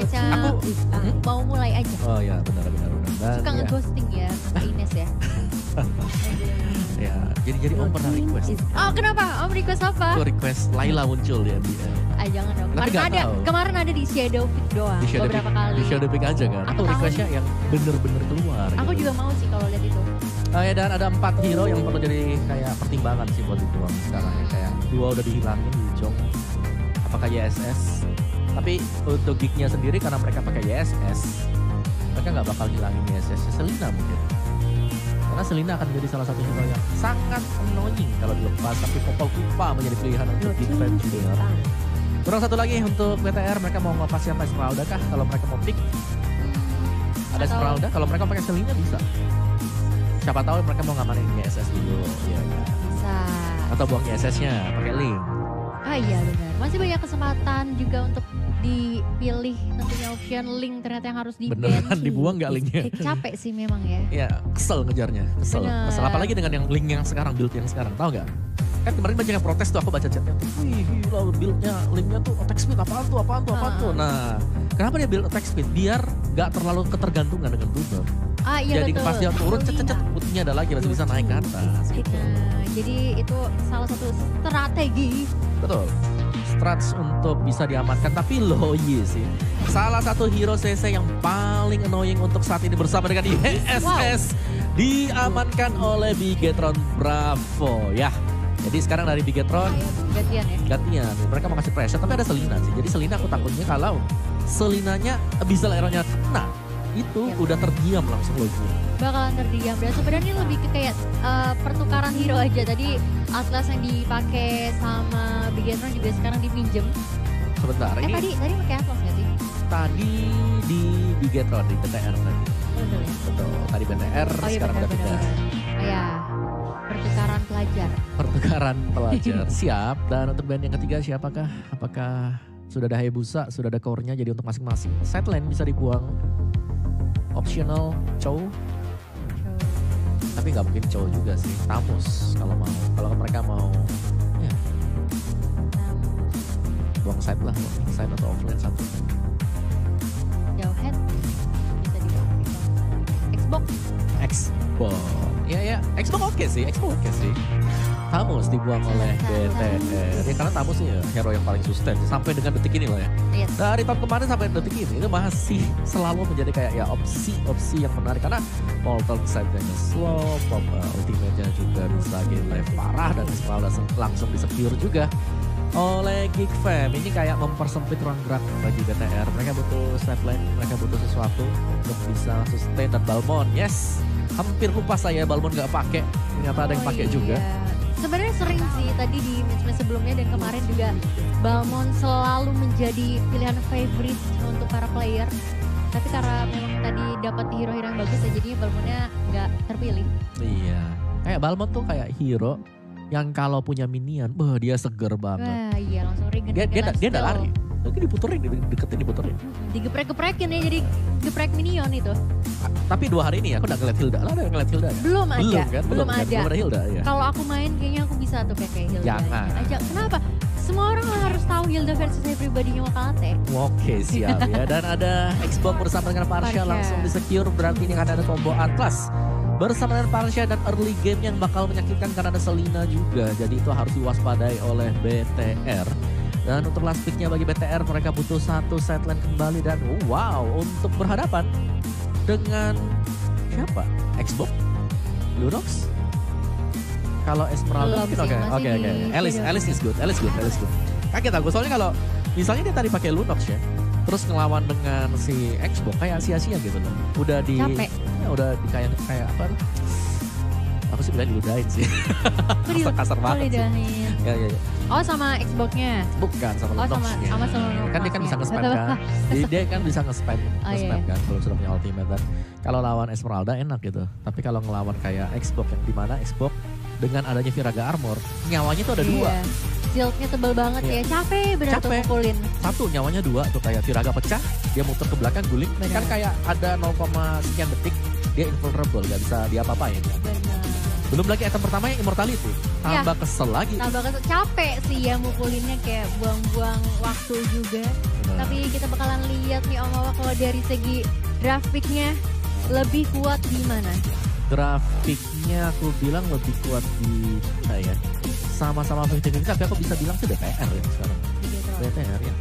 Baca mau mulai aja. Oh ya benar. Dan, Suka ngeghosting ya Kak Ines ya. Ya, jadi Om pernah request. Oh kenapa? Om request apa? Aku request Laila muncul ya. Jangan dong. Tapi Kemarin ada di Shadow Pick doang beberapa kali. Di Shadow Pick aja kan. Aku requestnya yang bener-bener keluar. Aku gitu. juga mau sih kalau lihat itu. Ya, dan ada 4 hero yang perlu jadi kayak pertimbangan sih buat dibuang sekarang ya. Kayak 2 udah dihilangin di Jong. Apakah YSS? Tapi untuk gignya sendiri karena mereka pakai YSS, mereka nggak bakal hilangin YSS. Selina mungkin. Karena Selina akan menjadi salah satu hero yang sangat annoying kalau dilepas. Tapi Popol Kupa menjadi pilihan untuk Big Fan Junior. Kurang satu lagi untuk BTR, mereka mau ngelepas siapa? Esmeralda kah? Kalau mereka mau pick, ada Esmeralda. Kalau mereka pakai Selina bisa. Siapa tahu mereka mau ngamanin YSS dulu. Ya, bisa. Atau buang YSS-nya pakai Link. Iya benar. Masih banyak kesempatan juga untuk dipilih tentunya option Link ternyata yang harus di-ban. Beneran dibuang gak Linknya? Capek sih memang ya. Iya, kesel ngejarnya. Kesel. Apalagi dengan yang Link yang sekarang, build yang sekarang. Tahu gak? Kan kemarin banyak yang protes tuh, aku baca chatnya. Wih gila buildnya, Linknya tuh attack speed apaan tuh. Nah, kenapa dia build attack speed? Biar gak terlalu ketergantungan dengan Boomer. Iya jadi betul. pas dia turun cet putihnya ada lagi masih bisa naik ke atas. Gitu. Jadi itu salah satu strategi. Betul. Strats untuk bisa diamankan, tapi Loyi sih salah satu hero CC yang paling annoying untuk saat ini bersama dengan YSS. Diamankan oleh Bigetron Bravo ya. Jadi sekarang dari Bigetron gantian. Mereka mau kasih pressure tapi ada Selina sih. Jadi Selina aku takutnya kalau Selinanya bisa leranya kena, itu udah terdiam langsung Loyi. Bakalan terdiam. Dan sebenarnya lebih ke kayak pertukaran hero aja. Tadi Atlas yang dipakai sama Bigetron juga sekarang dipinjem. Sebentar ini. Tadi pakai Atlas gak sih? Tadi di Bigetron, di BTR tadi. Betul ya? Betul, tadi BTR sekarang udah pindah. Ya, pertukaran pelajar. Pertukaran pelajar, siap. Dan untuk band yang ketiga siapakah? Apakah sudah ada Hayabusa, sudah ada core-nya jadi untuk masing-masing. Sideline bisa dibuang. Optional, Chow. Tapi nggak mungkin Chow juga sih, Tamus kalau mau. Kalau mereka mau, ya. Buang side lah, side atau offline satu. Jauhead bisa dipakai. Xbox. Ya, Xbox oke sih. Tamus dibuang oleh BTR. Ya karena Tamus ya hero yang paling sustain sampai dengan detik ini loh ya. Yes. Dari tahun kemarin sampai detik ini itu masih selalu menjadi kayak ya opsi yang menarik karena Molten side-nya slow, pop ultimate-nya juga bisa gain life parah dan Esmeralda langsung di-secure juga oleh Geek Fam. Ini kayak mempersempit ruang gerak bagi BTR. Mereka butuh sideline, mereka butuh sesuatu untuk bisa sustain dan Balmon. Yes, hampir lupa saya Balmon gak pakai. Ternyata ada yang pakai juga. Sebenarnya sering sih tadi di match-match sebelumnya dan kemarin juga Balmon selalu menjadi pilihan favorite untuk para player. Tapi karena memang tadi dapat hero-hero yang bagus ya jadinya Balmonnya nggak terpilih. Iya, kayak Balmon tuh kayak hero yang kalau punya minion, dia seger banget. Wah iya langsung regen. Dia udah lari. Lagi diputerin. Digeprek-geprekin ya jadi geprek minion itu. Tapi 2 hari ini aku udah ngeliat Hilda. Lah ada yang ngeliat Hilda? Belum ada. Belum ada Hilda ya. Kalau aku main kayaknya aku bisa tuh kayak Hilda. Jangan. Aja. Kenapa? Semua orang harus tahu Hilda versus everybody-nya Wakalate. Oke siap ya. Dan ada Xbox bersama dengan Parsha langsung di-secure. Berarti ini akan ada combo Atlas bersama dengan Parsha dan early game yang bakal menyakitkan karena ada Selina juga. Jadi itu harus diwaspadai oleh BTR. Dan untuk last pick-nya bagi BTR mereka butuh satu sideline kembali dan wow untuk berhadapan dengan siapa? Xbox? Lunox? Kalau Esmeralda mungkin oke. Alice is good. Kaget aku soalnya kalau misalnya dia tadi pakai Lunox ya. Terus ngelawan dengan si Xbox kayak sia-sia gitu loh. Udah di capek. Ya, udah di kayak apa? Aku sih bilang diludahin sih. Kasar banget sih. Ya. Oh sama Xbox-nya? Bukan sama Lunox-nya. Sama Lunox. Kan dia kan bisa nge-spam kan. Dia kan bisa nge-spam kan kalau sudah punya ultimate. Dan kalau lawan Esmeralda enak gitu. Tapi kalau ngelawan kayak Xbox yang dimana Xbox dengan adanya Viraga Armor, nyawanya tuh ada 2. Shieldnya tebal banget ya, capek bener tuh mukulin. Satu nyawanya 2 tuh kayak Viraga pecah, dia muter ke belakang guling. Kan kayak ada 0, sekian detik dia invulnerable, gak bisa diapa-apain. Belum lagi item pertama yang Immortality, tambah kesel lagi. Tambah kesel, capek sih ya mukulinnya kayak buang-buang waktu juga. Tapi kita bakalan lihat nih Om Wawa kalau dari segi grafiknya lebih kuat di mana? Grafiknya aku bilang lebih kuat di mana ya? Sama-sama 50-50 tapi aku bisa bilang tuh DPR ya sekarang. DPR ya.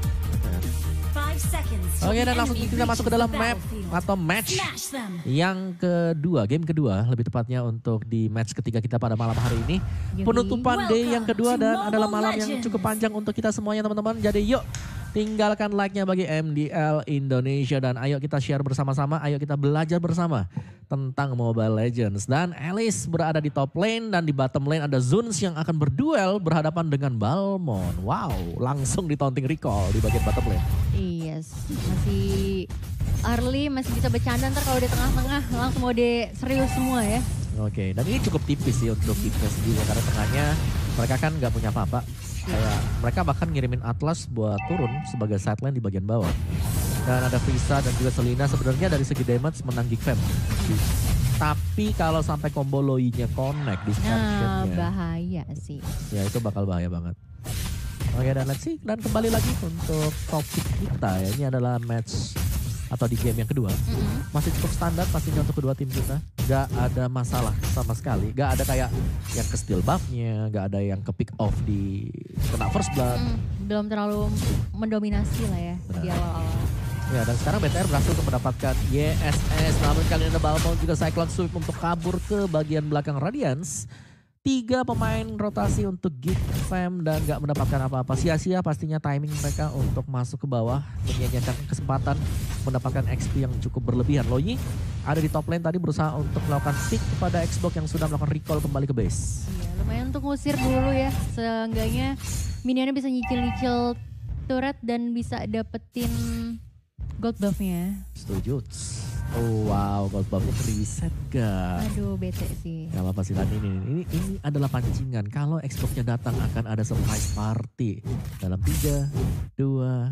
Oke, dan langsung kita masuk ke dalam map atau match yang kedua, game kedua lebih tepatnya untuk di match ketiga kita pada malam hari ini. Penutupan day yang kedua dan adalah malam yang cukup panjang untuk kita semuanya teman-teman. Jadi yuk tinggalkan like-nya bagi MDL Indonesia dan ayo kita share bersama-sama, ayo kita belajar bersama tentang Mobile Legends. Dan Alice berada di top lane dan di bottom lane ada Zuns yang akan berduel berhadapan dengan Balmond. Wow, langsung ditaunting recall di bagian bottom lane. Yes, masih early, masih bisa bercanda, ntar kalau di tengah-tengah langsung mau serius semua ya. Oke, dan ini cukup tipis sih untuk Ignis sendiri karena tengahnya mereka kan nggak punya apa-apa. Kayak mereka bahkan ngirimin Atlas buat turun sebagai sideline di bagian bawah. Dan ada Frieza dan juga Selena sebenarnya dari segi damage menang Geek Fam. Tapi kalau sampai combo Loi-nya connect di nah, bahaya sih. Ya itu bakal bahaya banget. Oke, dan let's see. Dan kembali lagi untuk topik kita ya. Ini adalah match atau di game yang kedua. Masih cukup standar pastinya untuk kedua tim kita. Gak ada masalah sama sekali. Gak ada kayak yang ke steal buff-nya. Gak ada yang ke pick off di kena first blood. Belum terlalu mendominasi lah ya. Benar. Di awal-awal. Ya, dan sekarang BTR berhasil untuk mendapatkan YSS. Namun kali ini ada Balmond juga Cyclone Sweep untuk kabur ke bagian belakang Radiance. 3 pemain rotasi untuk Geek Fam dan gak mendapatkan apa-apa. Sia-sia pastinya timing mereka untuk masuk ke bawah. Menyia-nyiakan kesempatan mendapatkan XP yang cukup berlebihan. Loi ada di top lane tadi berusaha untuk melakukan pick kepada Xbox yang sudah melakukan recall kembali ke base. Iya, lumayan untuk ngusir dulu ya. Seenggaknya minionnya bisa nyicil-nyicil turret dan bisa dapetin gold buff-nya. Setuju. Oh wow, gold buff-nya reset gak? Aduh, bete sih. Gak apa-apa sih tadi ini adalah pancingan. Kalau Xbox-nya datang akan ada surprise party. Dalam 3, 2,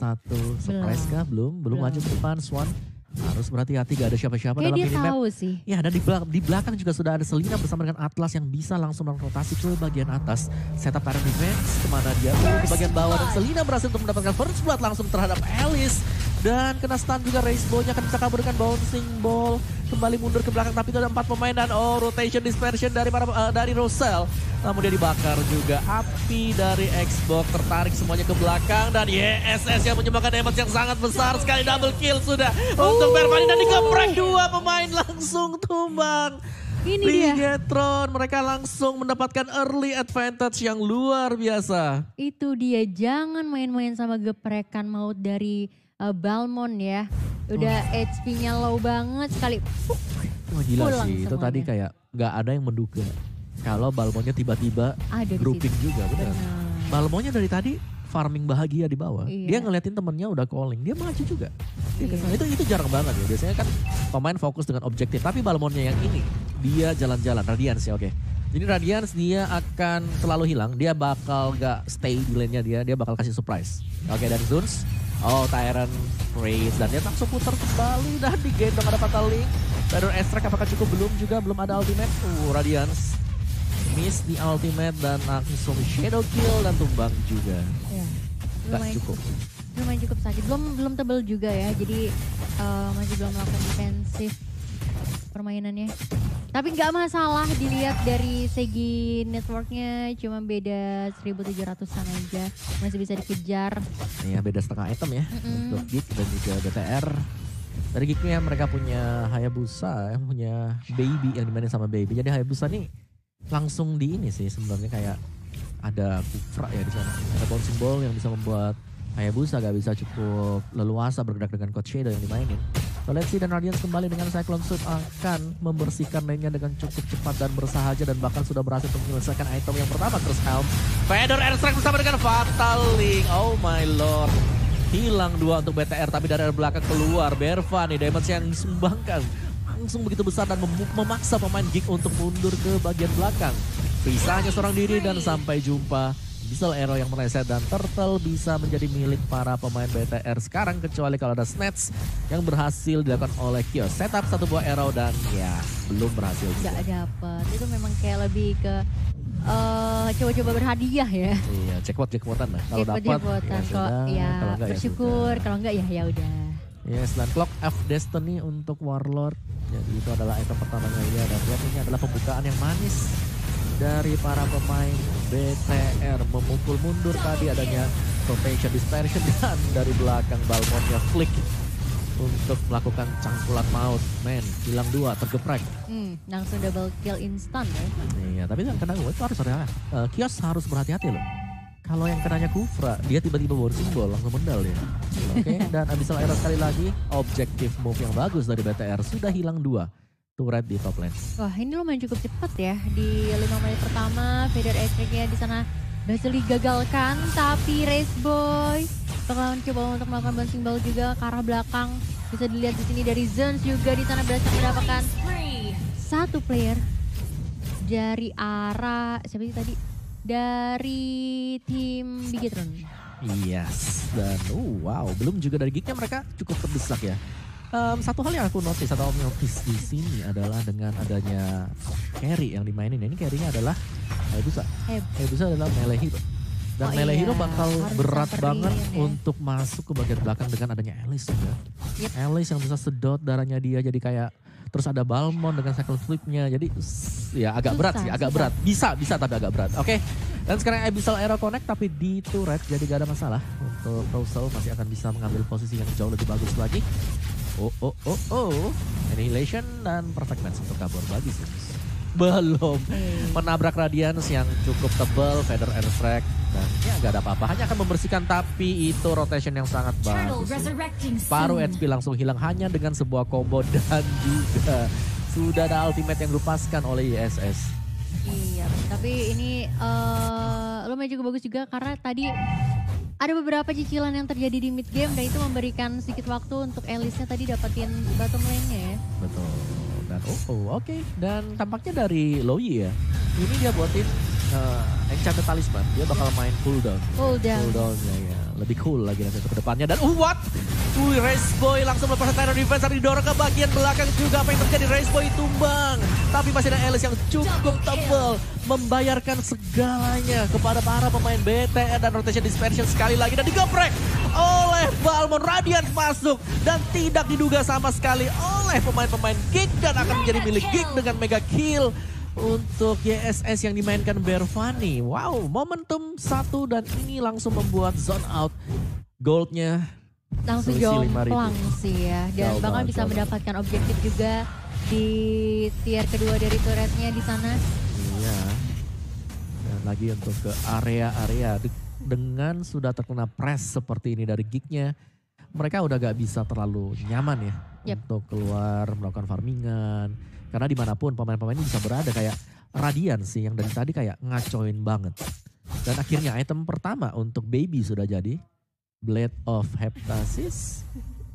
1. Surprise kah? Belum maju ke depan Swan. Harus berhati-hati gak ada siapa-siapa dalam minimap. Dia tahu sih. Ya, dan di belakang juga sudah ada Selena bersama dengan Atlas yang bisa langsung rotasi ke bagian atas. Setup Tyrant Defense kemana dia? Ke bagian bawah dan Selena berhasil untuk mendapatkan first blood langsung terhadap Alice. Dan kena stun juga Rainbow-nya akan bisa kabur dengan bouncing ball. Kembali mundur ke belakang tapi itu ada 4 pemain dan rotation dispersion dari Rosel. Namun dia dibakar juga. Api dari Xbox tertarik semuanya ke belakang dan YSS yang menyumbangkan damage yang sangat besar sekali. Double kill sudah untuk Bervani dan dikeprek 2 pemain langsung tumbang. Ini dia. Ligetron mereka langsung mendapatkan early advantage yang luar biasa. Itu dia, jangan main-main sama geprekan maut dari Balmond ya. Udah HP-nya low banget sekali. Wah gila sih, itu tadi kayak gak ada yang menduga. Kalau Balmondnya tiba-tiba grouping juga, benar. Balmondnya dari tadi farming bahagia di bawah. Iya. Dia ngeliatin temennya udah calling, dia maju juga. Dia itu jarang banget ya, biasanya kan pemain fokus dengan objektif. Tapi Balmondnya yang ini, dia jalan-jalan, Radiance ya oke. Jadi Radiance dia akan selalu hilang, dia bakal gak stay di lane-nya dia bakal kasih surprise. Oke, dan Zuns. Oh, Tyrant Raze dan dia langsung putar kembali dan digendong ada Fatal Link. Baru Extract apakah cukup? Belum ada ultimate. Radiance miss di ultimate dan langsung shadow kill dan tumbang juga. Ya, lumayan cukup sakit. Belum tebel juga ya. Jadi masih belum melakukan defensif permainannya. Tapi nggak masalah dilihat dari segi networknya, cuma beda 1.700-an aja, masih bisa dikejar. Iya, beda setengah item ya untuk Geek dan juga BTR. Dari Geeknya mereka punya Hayabusa, yang punya Baby yang dimainin sama Baby. Jadi Hayabusa nih langsung di ini sih sebenarnya kayak ada Kufra ya di sana. Ada bouncing ball yang bisa membuat Hayabusa gak bisa cukup leluasa bergerak dengan Coach Shadow yang dimainin. So let's see, dan Radiance kembali dengan Cyclone Sweep akan membersihkan lane-nya dengan cukup cepat dan bersahaja dan bahkan sudah berhasil untuk menyelesaikan item yang pertama, Curse Helm. Feather Airstrike bersama dengan Fatal Link. Oh my lord. Hilang 2 untuk BTR tapi dari belakang keluar Berva nih, damage yang disumbangkan langsung begitu besar dan memaksa pemain Geek untuk mundur ke bagian belakang. Frieza hanya seorang diri dan sampai jumpa. Diesel Arrow yang meleset dan Turtle bisa menjadi milik para pemain BTR sekarang kecuali kalau ada Snatch yang berhasil dilakukan oleh Kios. Setup 1 buah arrow dan ya belum berhasil. Gak dapet, itu memang kayak lebih ke coba-coba berhadiah ya. Iya, jackpotan lah. Kalau dapat Jackpotan. ya Kalau sudah, bersyukur, ya kalau enggak ya udah. Yes, dan Clock of Destiny untuk Warlord. Jadi itu adalah item pertamanya dia. Dan lihat ini adalah pembukaan yang manis dari para pemain BTR. Memukul mundur tadi adanya rotation dispersion dan dari belakang Balmonnya flick untuk melakukan cangkulan maut. Men, hilang 2, tergeprek. Langsung double kill instan ya. Iya, tapi yang kena gue itu harus Kios harus berhati-hati loh. Kalau yang kenanya Kufra, dia tiba-tiba bawa simbol, langsung mendal ya. Oke, dan Abyssal Era sekali lagi, objektif move yang bagus dari BTR. Sudah hilang 2 turret di top lane. Wah, ini lumayan cukup cepat ya. Di 5 menit pertama, Vader Estriknya di sana berhasil digagalkan. Tapi Race Boy bakalan coba untuk melakukan bouncing ball juga ke arah belakang. Bisa dilihat di sini dari Zeus juga di sana berhasil mendapatkan satu player dari arah, siapa sih tadi? Dari tim Bigetron. Yes, dan wow, belum juga dari Geeknya mereka cukup terdesak ya. Satu hal yang aku notice atau notice di sini adalah dengan adanya carry yang dimainin. Ini carry-nya adalah Hayabusa. Hayabusa adalah melee hero. Dan melee hero bakal berat banget ya untuk masuk ke bagian belakang dengan adanya Alice juga. Alice yang bisa sedot darahnya dia jadi kayak, terus ada Balmon dengan cycle flip-nya. Jadi ya agak berat sih, agak berat. Bisa tapi agak berat. Oke. Dan sekarang Abyssal Era connect tapi di turret jadi gak ada masalah. Untuk Rosal masih akan bisa mengambil posisi yang jauh lebih bagus lagi. Annihilation dan perfect match untuk kabur bagi Sims. Belum menabrak Radiance yang cukup tebal, Feather Airstrike. Dan ya gak ada apa-apa, hanya akan membersihkan tapi itu rotation yang sangat bagus. Paru HP langsung hilang hanya dengan sebuah combo dan juga sudah ada ultimate yang dilepaskan oleh ISS. Iya, tapi ini lumayan juga bagus juga karena tadi ada beberapa cicilan yang terjadi di mid game dan itu memberikan sedikit waktu untuk Alice-nya tadi dapetin bottom lane-nya ya. Betul. Dan oke. Dan tampaknya dari Loyi ya, ini dia buatin Enchanted Talisman, dia bakal main cooldown. Cooldown-nya ya, lebih cool lagi nanti untuk kedepannya. Dan what? Race Boy langsung melepaskan Tyrant Defense, didorong ke bagian belakang juga. Apa yang terjadi? Race Boy tumbang. Tapi masih ada Alice yang cukup tebal, membayarkan segalanya kepada para pemain BTR dan rotation dispersion sekali lagi. Dan digeprek oleh Balmon. Radiant masuk dan tidak diduga sama sekali oleh pemain-pemain Geek. Dan akan menjadi milik Geek dengan mega kill untuk YSS yang dimainkan Bervani. Wow, momentum 1 dan ini langsung membuat zone out. Goldnya langsung jomplang sih ya. Dan bahkan bisa mendapatkan objektif juga di tier kedua dari turretnya di sana. Iya. Dan lagi untuk ke area-area dengan sudah terkena press seperti ini dari Geeknya, mereka udah gak bisa terlalu nyaman ya untuk keluar melakukan farmingan. Karena dimanapun pemain-pemain ini bisa berada, kayak Radiant sih yang dari tadi kayak ngacoin banget. Dan akhirnya item pertama untuk Baby sudah jadi. Blade of Heptasis.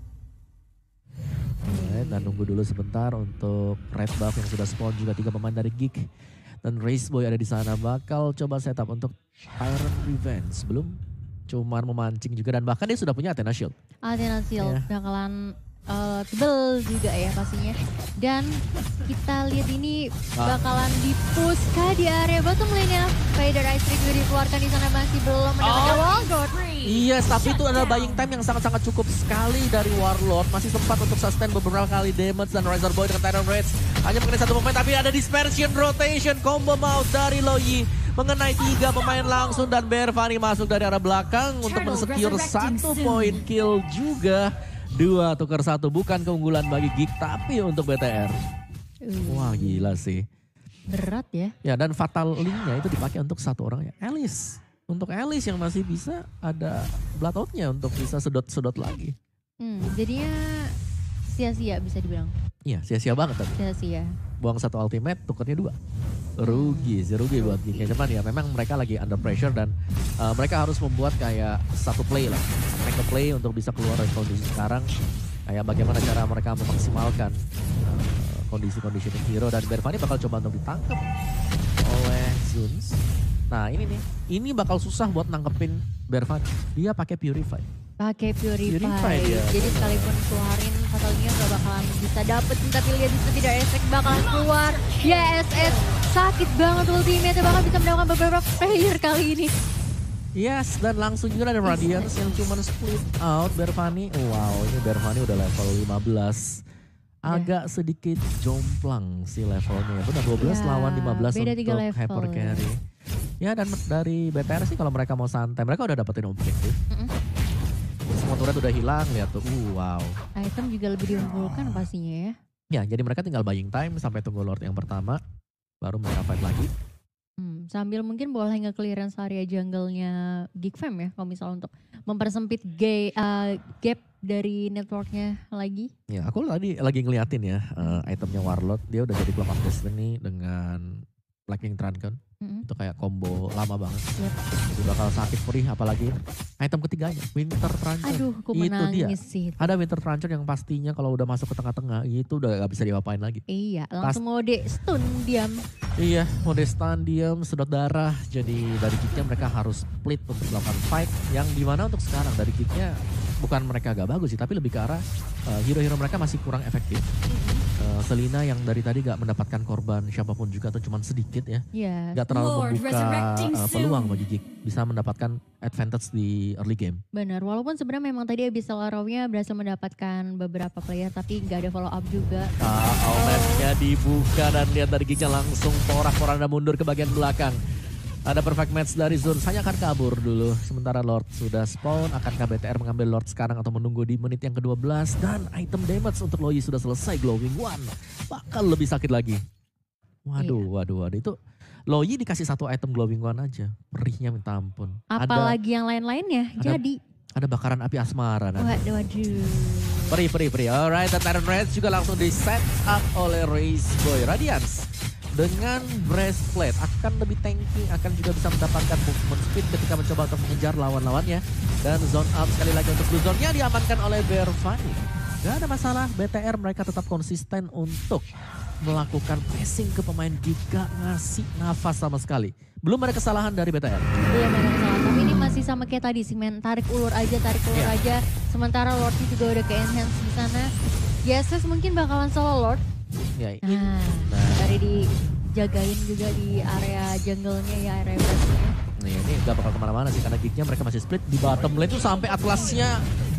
Dan nunggu dulu sebentar untuk red buff yang sudah spawn juga 3 pemain dari Geek. Dan Race Boy ada di sana bakal coba setup untuk Tyrant Revenge. Belum, cuman memancing juga dan bahkan dia sudah punya Athena Shield. Athena Shield bakalan tebel juga ya pastinya. Dan kita lihat ini bakalan di-push di area bottom lane-nya. Vader Estrike juga dikeluarkan di sana, masih belum mendapatkan Wallguard. Iya, tapi itu adalah buying time yang sangat-sangat cukup sekali dari Warlord. Masih sempat untuk sustain beberapa kali damage dan Razor Boy dengan Tyrant Rage hanya mengenai 1 pemain, tapi ada dispersion rotation combo maut dari Loyi. Mengenai 3 pemain langsung dan Bervani masuk dari arah belakang untuk men-secure 1 point kill juga. 2 tukar 1, bukan keunggulan bagi Geek tapi untuk BTR. Wah gila sih. Berat ya. Ya dan Fatal Link-nya itu dipakai untuk 1 orang ya, Alice. Untuk Alice yang masih bisa ada Blood Out-nya untuk bisa sedot-sedot lagi. Jadinya sia-sia bisa dibilang. Iya sia-sia banget tadi. Sia-sia. Buang 1 ultimate, tukernya 2. Rugi buat Geeknya. Cuman ya memang mereka lagi under pressure dan mereka harus membuat kayak 1 play lah. Make a play untuk bisa keluar dari kondisi sekarang. Kayak bagaimana cara mereka memaksimalkan kondisi-kondisi hero. Dan Bervani bakal coba untuk ditangkap oleh Zuns. Nah ini nih, ini bakal susah buat nangkepin Bervani. Dia pakai Purify. Pakai Purify. Dia. Jadi sekalipun keluarin fatalnya gak bakalan bisa dapet. Tapi lihat di sini tidak efek bakalan keluar. Ya SS sakit banget ultimate bahkan bisa mendapatkan beberapa player kali ini. Yes, dan langsung juga ada Radiance yang cuma split out Bervani. Wow, ini Bervani udah level 15. Agak sedikit jomplang sih levelnya. Benar 12 lawan 15 beda untuk Hyper Carry. Ya dan dari BTR sih kalau mereka mau santai, mereka udah dapetin objektif. Semua turret udah hilang, lihat tuh. Wow. Item juga lebih diunggulkan pastinya ya. Ya, jadi mereka tinggal buying time sampai tunggu Lord yang pertama. Baru mereka fight lagi. Sambil mungkin boleh nge-clearance area jungle-nya Geek Fam ya. Kalau misalnya untuk mempersempit gap dari networknya lagi. Ya, aku lagi ngeliatin ya itemnya Warlord. Dia udah jadi Club of Destiny dengan Blacking Trancon. Itu kayak combo lama banget. Jadi bakal sakit perih apalagi item ketiganya Winter Trancon. Aduh, aku menangis sih. Ada Winter Trancon yang pastinya kalau udah masuk ke tengah-tengah itu udah gak bisa diapain lagi. Iya, langsung mode stun diam. Iya, mode stun diam, sedot darah. Jadi dari kitnya mereka harus split untuk melakukan fight yang dimana untuk sekarang dari kitnya bukan mereka gak bagus sih, tapi lebih ke arah hero-hero mereka masih kurang efektif. Selina yang dari tadi gak mendapatkan korban siapapun juga atau cuma sedikit ya. Gak terlalu membuka peluang bagi Geek bisa mendapatkan advantage di early game. Benar, walaupun sebenarnya memang tadi Abyssal Arrow-nya berhasil mendapatkan beberapa player tapi gak ada follow up juga. Map-nya dibuka dan lihat dari Geeknya langsung porak-poranda mundur ke bagian belakang. Ada perfect match dari Zone, hanya akan kabur dulu. Sementara Lord sudah spawn, akankah BTR mengambil Lord sekarang atau menunggu di menit yang ke-12. Dan item damage untuk Loyi sudah selesai, Glowing One. Bakal lebih sakit lagi. Waduh. Itu Loyi dikasih satu item Glowing One aja. Perihnya minta ampun. Apalagi yang lain-lainnya, jadi. Ada bakaran api asmara. Waduh. Perih. Alright, dan Tyrant Rage juga langsung di set up oleh Race Boy Radiance. Dengan breastplate akan lebih tanky, akan juga bisa mendapatkan movement speed ketika mencoba untuk mengejar lawan-lawannya. Dan zone out sekali lagi untuk blue zone-nya diamankan oleh Bervani. Gak ada masalah, BTR mereka tetap konsisten untuk melakukan pressing ke pemain Giga, ngasih nafas sama sekali. Belum ada kesalahan dari BTR. Belum ada kesalahan, tapi ini masih sama kayak tadi sih men, tarik ulur aja. Sementara Lordnya juga udah ke enhance di sana. Yeses mungkin bakalan solo Lord. Ya, dari dijagain juga di area jungle-nya ya, area base-nya. Nah, ini gak bakal kemana-mana sih karena Geeknya mereka masih split di bottom lane tuh sampai Atlasnya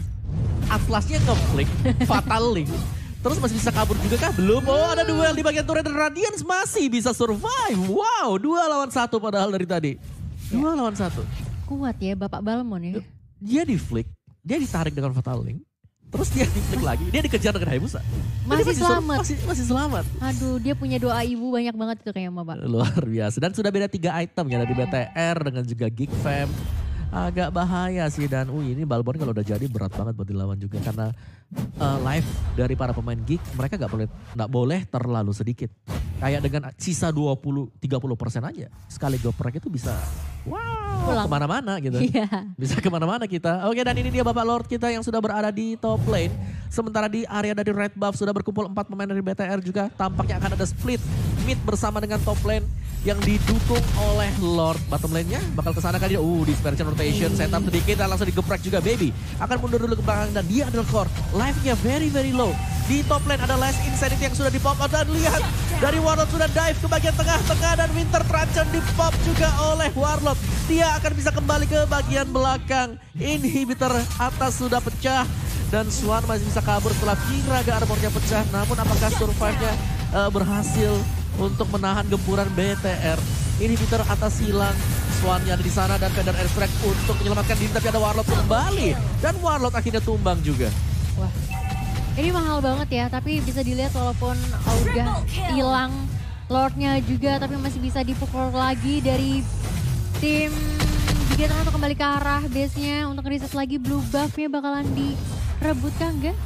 ngeflick Fatal Link. Terus masih bisa kabur juga kah? Belum. Oh, ada duel di bagian turret dan Radiance masih bisa survive. Wow, 2 lawan 1 padahal dari tadi. 2 lawan 1. Kuat ya Bapak Balmon ya. Dia di flick, dia ditarik dengan Fatal Link. Terus dia diklik lagi, dia dikejar dengan Hayabusa. Masih selamat. Masih selamat. Aduh, dia punya doa ibu banyak banget itu kayaknya Bapak. Luar biasa. Dan sudah beda 3 item ya dari BTR dengan juga Geek Fam. Agak bahaya sih dan ini Balmon kalau udah jadi berat banget buat dilawan juga karena live dari para pemain Geek mereka nggak boleh terlalu sedikit. Kayak dengan sisa 20-30% aja sekali geprek itu bisa kemana-mana gitu. Bisa kemana-mana kita. Oke, dan ini dia Bapak Lord kita yang sudah berada di top lane. Sementara di area dari red buff sudah berkumpul 4 pemain dari BTR juga. Tampaknya akan ada split mid bersama dengan top lane yang didukung oleh Lord. Bottom lane-nya bakal kesana kali. Dispersion rotation setup sedikit dan langsung digeprek juga Baby. Akan mundur dulu ke belakang dan dia adalah core. Life-nya very low. Di top lane ada Last Insanity yang sudah di pop out dan lihat dari Warlord sudah dive ke bagian tengah dan Winter Trancon di pop juga oleh Warlord. Dia akan bisa kembali ke bagian belakang. Inhibitor atas sudah pecah dan Swan masih bisa kabur setelah Kiraga armornya pecah. Namun apakah survive-nya berhasil untuk menahan gempuran BTR? Inhibitor atas hilang, Swan-nya ada di sana dan Feather Airstrike untuk menyelamatkan diri tapi ada Warlord kembali dan Warlord akhirnya tumbang juga. Wah. Ini mahal banget ya, tapi bisa dilihat walaupun udah hilang Lordnya juga, tapi masih bisa dipukul lagi dari tim Giga untuk kembali ke arah base-nya untuk reset lagi. Blue buff-nya bakalan direbutkan gak?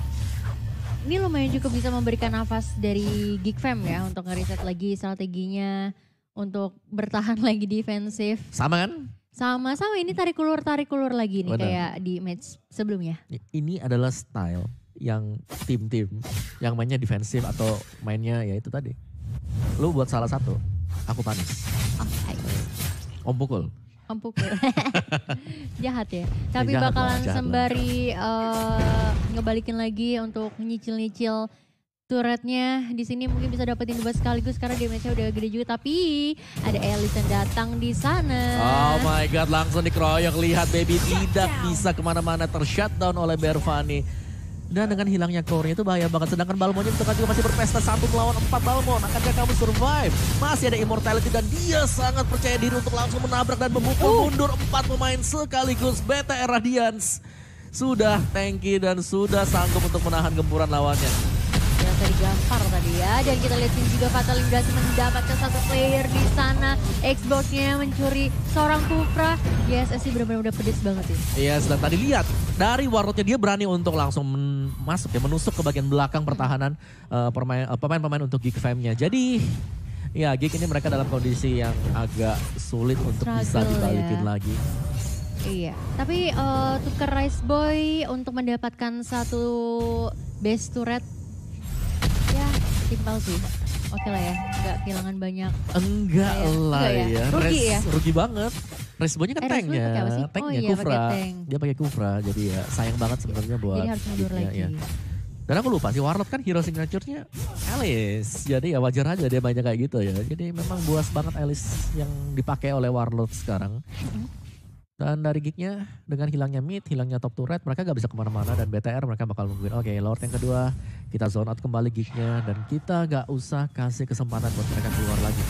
Ini lumayan juga bisa memberikan nafas dari Geek Fam ya untuk ngereset lagi strateginya untuk bertahan lagi defensif. Sama kan? Sama ini tarik ulur lagi nih. Benar. Kayak di match sebelumnya. Ini adalah style yang tim-tim yang mainnya defensif atau mainnya ya itu tadi. Lu buat salah satu, aku panis. Okay. Om pukul. Empuk ya. Jahat ya. Tapi jahat bakalan lah. sembari ngebalikin lagi untuk nyicil-nyicil turretnya. Di sini mungkin bisa dapetin 2 sekaligus karena damage-nya udah gede juga. Tapi ada Elis yang datang di sana. Oh my god, langsung dikeroyok. Lihat Baby tidak bisa kemana-mana, tershutdown oleh Bervani. Dan dengan hilangnya core-nya itu bahaya banget. Sedangkan Balmonnya itu kan juga masih berpesta 1 melawan 4 Balmon. Akankah kamu survive? Masih ada immortality dan dia sangat percaya diri untuk langsung menabrak dan memukul mundur 4 pemain sekaligus. BTR Radiance sudah tanky dan sudah sanggup untuk menahan gempuran lawannya. Yang tadi gampar tadi ya. Dan kita lihat sini juga Fatal berhasil mendapatkan 1 player di sana. Xbox-nya mencuri seorang Kufra. YSS sih benar-benar udah pedes banget ya. Yes, dan tadi lihat dari warlordnya dia berani untuk langsung masuk ya, menusuk ke bagian belakang pertahanan pemain-pemain untuk Geek Fam-nya. Jadi ya Geek ini mereka dalam kondisi yang agak sulit untuk bisa dibalikin lagi. Iya, tapi tuker Rice Boy untuk mendapatkan 1 base turret. Ya, simpel sih. Oke lah ya, nggak kehilangan banyak. Enggak lah ya. Rugi ya? Rugi banget. Resbonya kan tanknya, tanknya Kufra. Dia pakai Kufra, jadi ya sayang banget sebenarnya buat. Jadi harus mundur lagi. Ya. Dan aku lupa sih Warlord kan hero signature-nya Alice. Jadi ya wajar aja dia banyak kayak gitu ya. Jadi memang buas banget Alice yang dipakai oleh Warlord sekarang. Dan dari Geek-nya dengan hilangnya mid, hilangnya top turret, mereka gak bisa kemana-mana dan BTR mereka bakal nungguin. Oke, Lord yang kedua, kita zone out kembali Geek-nya dan kita gak usah kasih kesempatan buat mereka keluar lagi.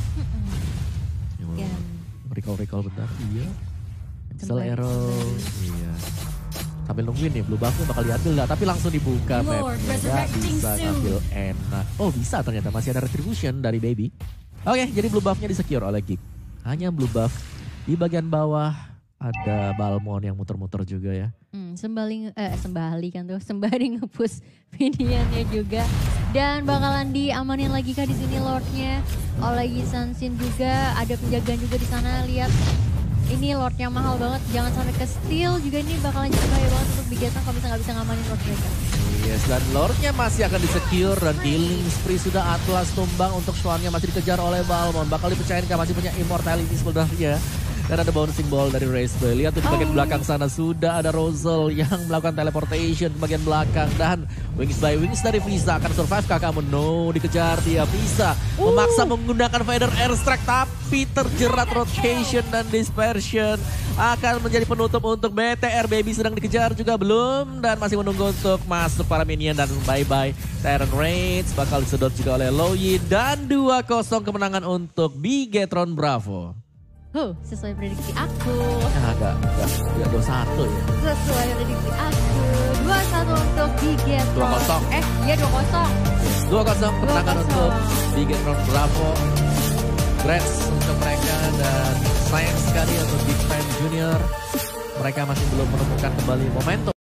Recall bentar, iya. Pistol arrow, iya. Sambil nungguin nih, blue buff-nya bakal diambil gak? Tapi langsung dibuka map-nya, gak bisa ngambil enak. Oh bisa ternyata, masih ada retribution dari Baby. Oke, jadi blue buff-nya di-secure oleh Geek. Hanya blue buff di bagian bawah. Ada Balmon yang muter-muter juga ya. Sembari nge-push minion-nya juga. Dan bakalan diamanin lagi kah di sini Lordnya oleh Yisansin juga. Ada penjagaan juga di sana. Lihat ini Lord yang mahal banget. Jangan sampai ke steal juga, ini bakalan jadi bahaya banget untuk Big Ethan kalau misalnya nggak bisa ngamanin Lord mereka. Yes, dan Lordnya masih akan di-secure dan killing spree sudah Atlas tumbang untuk Swannya masih dikejar oleh Balmon. Bakal dipecahin kah, masih punya immortality sebenarnya. Dan ada bouncing ball dari Race Boy. Lihat tuh di bagian belakang sana sudah ada Rosal yang melakukan teleportation ke bagian belakang. Dan Wings by Wings dari Visa akan survive kah kamu? No, dikejar dia. Visa memaksa menggunakan Feather Airstrike tapi terjerat rotation dan dispersion. Akan menjadi penutup untuk BTR. Baby sedang dikejar juga belum. Dan masih menunggu untuk masuk para minion dan bye-bye. Tyrant Raids bakal disedot juga oleh Loyi. Dan 2-0 kemenangan untuk Bigetron Bravo. Sesuai prediksi aku. Agak 2-1 ya. Sesuai prediksi aku. 2-1 untuk Bigetron. 2-0. Iya 2-0. 2-0 kemenangan untuk Bigetron Bravo. Congrats untuk mereka dan sayang sekali untuk Big Fan Junior. Mereka masih belum menemukan kembali momentum.